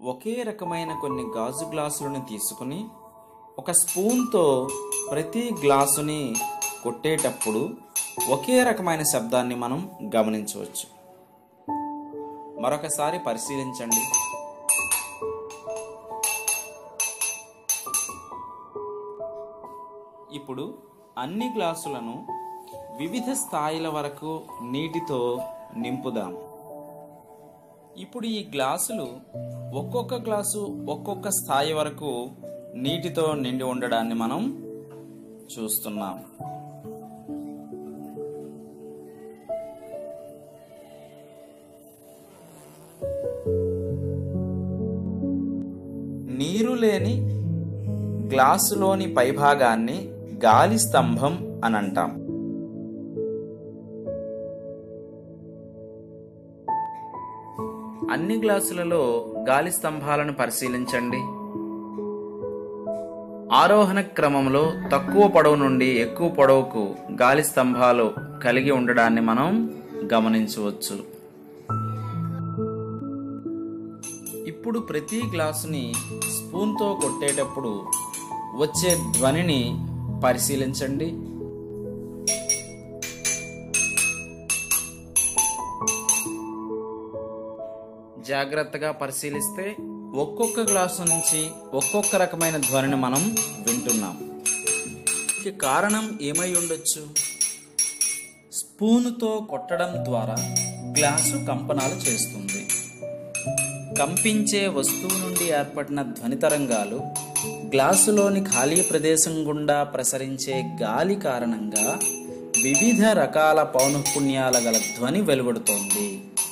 ఒకే రకమైన కొన్ని గాజు గ్లాసులను తీసుకుని ఒక స్పూన్తో ప్రతి గ్లాసుని కొట్టేటప్పుడు ఒకే రకమైన శబ్దాన్ని మనం గమనించవచ్చు. మరొకసారి పరిశీలించండి. ఇప్పుడు అన్ని గ్లాసులను వివిధ స్థాయిల వరకు నీటితో నింపుదాం. ఇప్పుడు ఈ గ్లాసులు ఒక్కొక్క గ్లాసు ఒక్కొక్క స్థాయి వరకు నీటితో నిండి ఉండడాన్ని మనం చూస్తున్నాం. నీరు లేని గ్లాసులోని పైభాగాన్ని గాలి స్తంభం అని అంటాం. అన్ని గ్లాసులలో గాలి స్తంభాలను పరిశీలించండి. ఆరోహణ క్రమంలో తక్కువ పొడవు నుండి ఎక్కువ పొడవుకు గాలి స్తంభాలు కలిగి ఉండడాన్ని మనం గమనించవచ్చు. ఇప్పుడు ప్రతి గ్లాసుని స్పూన్తో కొట్టేటప్పుడు వచ్చే ధ్వనిని పరిశీలించండి. జాగ్రత్తగా పరిశీలిస్తే ఒక్కొక్క గ్లాసు నుంచి ఒక్కొక్క రకమైన ధ్వనిని మనం వింటున్నాం. ఈ కారణం ఏమై ఉండొచ్చు? స్పూనుతో కొట్టడం ద్వారా గ్లాసు కంపనాలు చేస్తుంది. కంపించే వస్తువు నుండి ఏర్పడిన ధ్వని తరంగాలు గ్లాసులోని ఖాళీ ప్రదేశం గుండా ప్రసరించే గాలి కారణంగా వివిధ రకాల పౌనఃపున్యాల గల ధ్వని వెలువడుతోంది.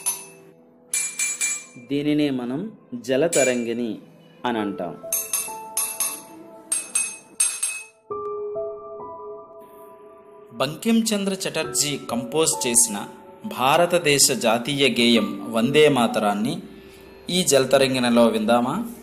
దీనినే మనం జలతరంగిణి అని అంటాం. బంకిం చంద్ర చటర్జీ కంపోజ్ చేసిన భారతదేశ జాతీయ గేయం వందే మాతరాన్ని ఈ జలతరంగిణిలో విందామా?